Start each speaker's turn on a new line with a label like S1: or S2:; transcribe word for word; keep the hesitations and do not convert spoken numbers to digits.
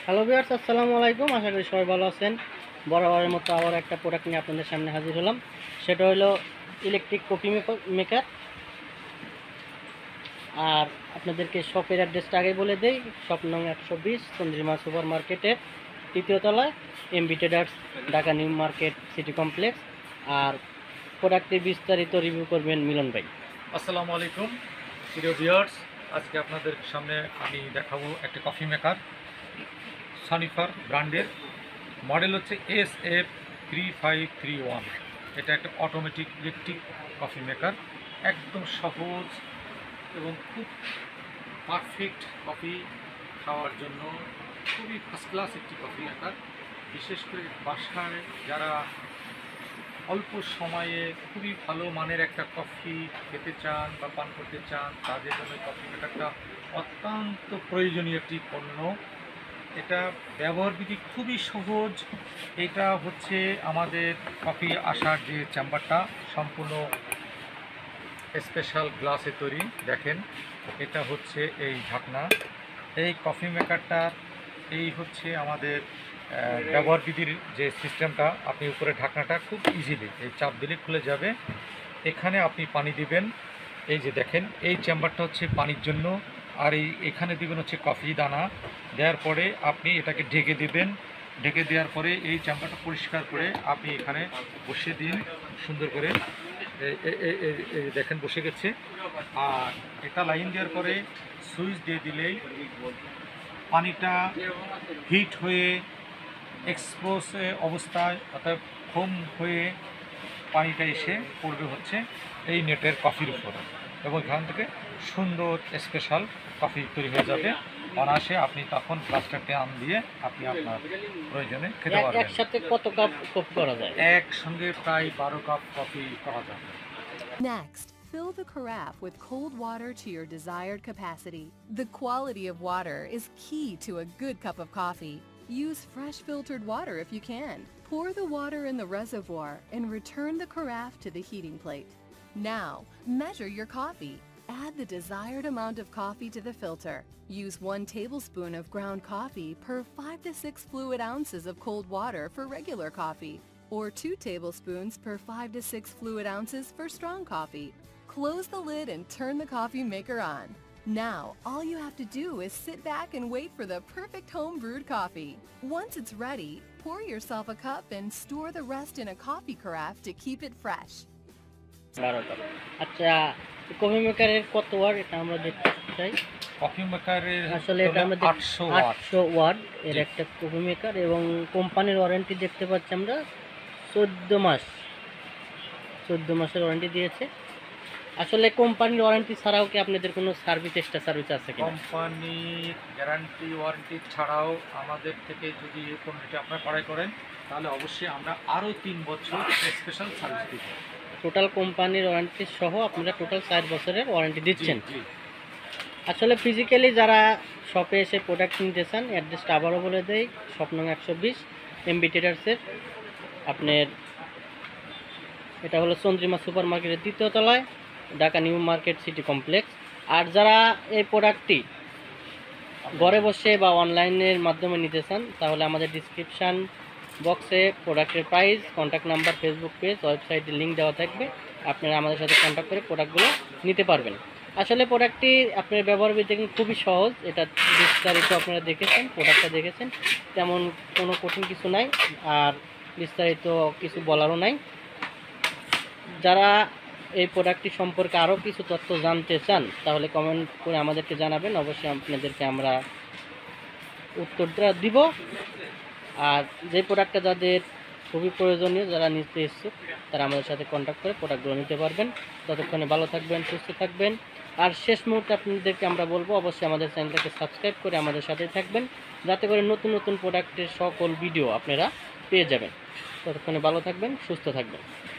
S1: Hello viewers, আসসালামু আলাইকুম। আশা করি সবাই ভালো আছেন। বরাবরের মতো আবার একটা প্রোডাক্ট নিয়ে আপনাদের সামনে হাজির হলাম। সেটা হলো ইলেকট্রিক কফি মেকার। আর আপনাদেরকে শপের অ্যাড্রেসটা আগে বলে দেই। শপ নং একশো বিশ চন্দ্রিমা সুপার মার্কেটের তৃতীয় তলায়, MB traders, Dhaka new market city complex. আর প্রোডাক্টের বিস্তারিত রিভিউ করবেন মিলন ভাই।
S2: আসসালামু আলাইকুম প্রিয় ভিউয়ার্স, আজকে আপনাদের সামনে আমি দেখাবো একটা কফি মেকার। সানিফার ব্র্যান্ডের মডেল হচ্ছে S F three five three one. এটা একটা অটোমেটিক ইলেকট্রিক কফি মেকার, একদম সহজ এবং খুব পারফেক্ট কফি খাওয়ার জন্য খুবই ফার্স্ট ক্লাস একটি কফি মেকার। বিশেষ করে বাসায় যারা অল্প সময়ে খুবই ভালো মানের একটা কফি খেতে চান বা পান করতে চান, তাদের জন্য কফি মেকারটা অত্যন্ত প্রয়োজনীয় একটি পণ্য। এটা ব্যবহার বিধি খুবই সহজ। এটা হচ্ছে আমাদের কফি আসার যে চেম্বারটা সম্পূর্ণ স্পেশাল গ্লাসে তৈরি। দেখেন, এটা হচ্ছে এই ঢাকনা। এই কফি মেকারটা এই হচ্ছে আমাদের ব্যবহার বিধির যে সিস্টেমটা। আপনি উপরে ঢাকনাটা খুব ইজিলি এই চাপ দিলে খুলে যাবে। এখানে আপনি পানি দিবেন, এই যে দেখেন এই চেম্বারটা হচ্ছে পানির জন্য, আর এই এখানে দিবেন হচ্ছে কফি দানা। দেওয়ার পরে আপনি এটাকে ঢেকে দিবেন। ঢেকে দেওয়ার পরে এই চেম্বারটা পরিষ্কার করে আপনি এখানে বসিয়ে দিন সুন্দর করে। এই দেখেন বসে গেছে। আর এটা লাইন দেওয়ার পরে সুইচ দিয়ে দিলেই পানিটা হিট হয়ে এক্সপোজ অবস্থায় অর্থাৎ ফোম হয়ে পানিটা এসে পড়বে হচ্ছে এই নেটের কফির উপর, এবং এখান থেকে সুন্দর স্পেশাল কফি তৈরি হয়ে যাবে অনায়াসে। আপনি তখন গ্লাসটা টান দিয়ে আপনি আপনার প্রয়োজনে খেতে পারবেন।
S1: একসাথে কত কাপ কফি করা যায়?
S2: একসঙ্গে প্রায় বারো কাপ কফি করা যাবে।
S3: Next, fill the carafe with cold water to your desired capacity. The quality of water is key to a good cup of coffee. Use fresh filtered water if you can. Pour the water in the reservoir and return the carafe to the heating plate. Now, measure your coffee. Add the desired amount of coffee to the filter. Use one tablespoon of ground coffee per five to six fluid ounces of cold water for regular coffee, or two tablespoons per five to six fluid ounces for strong coffee. Close the lid and turn the coffee maker on. Now, all you have to do is sit back and wait for the perfect home brewed coffee. Once it's ready, pour yourself a cup and store the rest in a coffee carafe to keep it fresh.
S1: বারো কাপ। আচ্ছা, coffee মেকারের কত watt এটা আমরা দেখতে চাই।
S2: Coffee মেকারের
S1: আসলে এটা আমরা
S2: আটশো ওয়াট
S1: আটশো ওয়াট এর একটা কফি মেকার, এবং কোম্পানির ওয়ারেন্টি দেখতে পাচ্ছি আমরা চোদ্দ মাস চোদ্দ মাসের ওয়ারেন্টি দিয়েছে। আসলে কোম্পানির ওয়ারেন্টি ছাড়াও কি আপনাদের কোনো সার্ভিস এক্সট্রা সার্ভিস আছে কি?
S2: কোম্পানির গ্যারান্টি ওয়ারেন্টি ছাড়াও আমাদের থেকে যদি এই পণ্যটি আপনারা ক্রয় করেন তাহলে অবশ্যই আমরা আরও তিন বছর স্পেশাল সার্ভিস দিব।
S1: টোটাল কোম্পানির ওয়ারেন্টি সহ আপনারা টোটাল চার বছরের ওয়ারেন্টি দিচ্ছেন।
S2: জি।
S1: আসলে ফিজিক্যালি যারা শপে এসে প্রোডাক্ট নিতে চান, অ্যাড্রেসটা আবারও বলে দেয়। শপ নং একশো বিশ এমবি ট্রেডার্সের, আপনার এটা হলো চন্দ্রিমা সুপার মার্কেটের তৃতীয় তলায়, Dhaka new market city complex. আর যারা এই প্রোডাক্টটি ঘরে বসে বা অনলাইনের মাধ্যমে নিতে চান, তাহলে আমাদের ডিসক্রিপশান বক্সে প্রোডাক্টের price, contact number, Facebook page, ওয়েবসাইটের লিঙ্ক দেওয়া থাকবে। আপনারা আমাদের সাথে কন্ট্যাক্ট করে প্রোডাক্টগুলো নিতে পারবেন। আসলে প্রোডাক্টটি আপনার ব্যবহার বিধি খুবই সহজ। এটা বিস্তারিত আপনারা দেখেছেন, প্রোডাক্টটা দেখেছেন, তেমন কোনো কঠিন কিছু নাই, আর বিস্তারিত কিছু বলারও নাই। যারা এই প্রোডাক্টটি সম্পর্কে আরও কিছু তথ্য জানতে চান তাহলে কমেন্ট করে আমাদেরকে জানাবেন, অবশ্যই আপনাদেরকে আমরা উত্তরটা দিব। আর যে প্রোডাক্টটা যাদের খুবই প্রয়োজনীয়, যারা নিতে ইচ্ছুক, তারা আমাদের সাথে কন্ট্যাক্ট করে প্রোডাক্টগুলো নিতে পারবেন। ততক্ষণে ভালো থাকবেন, সুস্থ থাকবেন। আর শেষ মুহূর্তে আপনাদেরকে আমরা বলবো, অবশ্যই আমাদের চ্যানেলটাকে সাবস্ক্রাইব করে আমাদের সাথেই থাকবেন, যাতে করে নতুন নতুন প্রোডাক্টের সকল ভিডিও আপনারা পেয়ে যাবেন। ততক্ষণে ভালো থাকবেন, সুস্থ থাকবেন।